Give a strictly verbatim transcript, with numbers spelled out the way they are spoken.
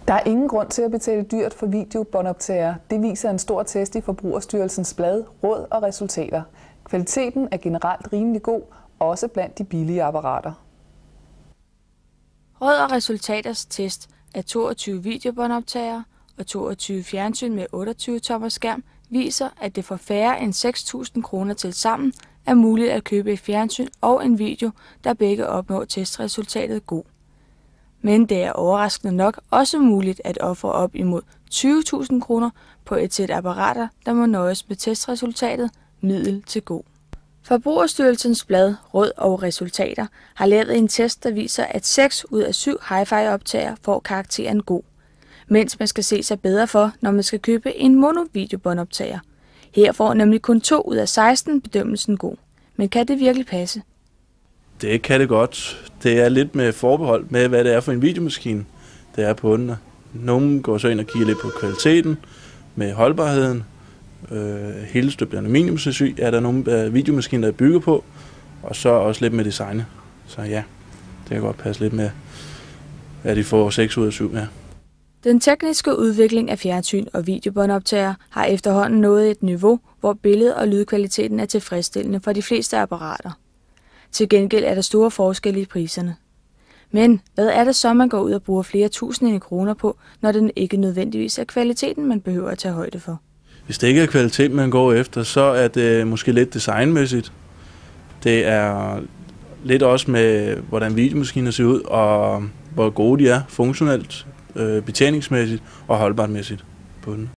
Der er ingen grund til at betale dyrt for videobåndoptagere. Det viser en stor test i Forbrugerstyrelsens blad Råd og Resultater. Kvaliteten er generelt rimelig god, også blandt de billige apparater. Råd og Resultaters test af toogtyve videobåndoptagere og toogtyve fjernsyn med otteogtyve tommer skærm viser, at det for færre end seks tusind kroner til sammen er muligt at købe et fjernsyn og en video, der begge opnår testresultatet god. Men det er overraskende nok også muligt at ofre op imod tyve tusind kroner på et sæt apparater, der må nøjes med testresultatet middel til god. Forbrugerstyrelsens blad Råd og Resultater har lavet en test, der viser, at seks ud af syv hi-fi-optagere får karakteren god, mens man skal se sig bedre for, når man skal købe en monovideobåndoptager. Her får nemlig kun to ud af seksten bedømmelsen god. Men kan det virkelig passe? Det kan det godt. Det er lidt med forbehold med, hvad det er for en videomaskine, det er på den. Nogle går så ind og kigger lidt på kvaliteten, med holdbarheden. Øh, hele støbt aluminiumsesy er der nogle øh, videomaskiner, der bygger på, og så også lidt med designet. Så ja, det kan godt passe lidt med, at de får seks ud af syv med. Den tekniske udvikling af fjernsyn og videobåndoptagere har efterhånden nået et niveau, hvor billed- og lydkvaliteten er tilfredsstillende for de fleste apparater. Til gengæld er der store forskelle i priserne. Men hvad er det så, man går ud og bruger flere tusinde kroner på, når den ikke nødvendigvis er kvaliteten, man behøver at tage højde for? Hvis det ikke er kvalitet, man går efter, så er det måske lidt designmæssigt. Det er lidt også med, hvordan videomaskiner ser ud, og hvor gode de er funktionelt, betjeningsmæssigt og holdbartmæssigt på den.